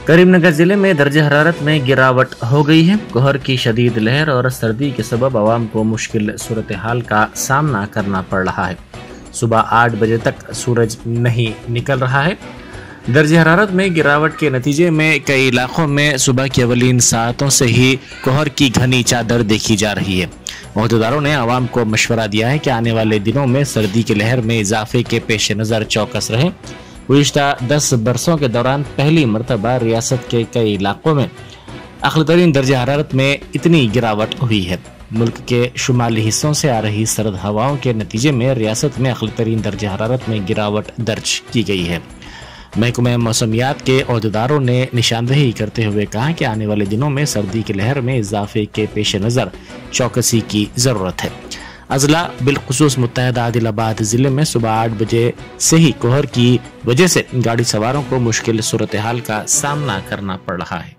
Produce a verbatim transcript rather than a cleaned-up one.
करीमनगर जिले में दर्जे हरारत में गिरावट हो गई है। कोहर की शदीद लहर और सर्दी के सबब आवाम को मुश्किल सूरत हाल का सामना करना पड़ रहा है। सुबह आठ बजे तक सूरज नहीं निकल रहा है। दर्जे हरारत में गिरावट के नतीजे में कई इलाकों में सुबह की अवलीन सातों से ही कोहर की घनी चादर देखी जा रही है। अहदेदारों ने आवाम को मशवरा दिया है कि आने वाले दिनों में सर्दी की लहर में इजाफे के पेश नज़र चौकस रहें। गुज़िश्ता दस बरसों के दौरान पहली मरतबा रियासत के कई इलाकों में अक़ल तरीन दर्जा हरारत में इतनी गिरावट हुई है। मुल्क के शुमाली हिस्सों से आ रही सर्द हवाओं के नतीजे में रियासत में अक़ल तरीन दर्जा हरारत में गिरावट दर्ज की गई है। महकमा मौसमियात के अहदेदारों ने निशानदेही करते हुए कहा कि आने वाले दिनों में सर्दी की लहर में इजाफे के पेश नज़र चौकसी की ज़रूरत है। अजला बिलखुसूस मुत्तहदा आदिलाबाद ज़िले में सुबह आठ बजे से ही कोहर की वजह से गाड़ी सवारों को मुश्किल सूरत हाल का सामना करना पड़ रहा है।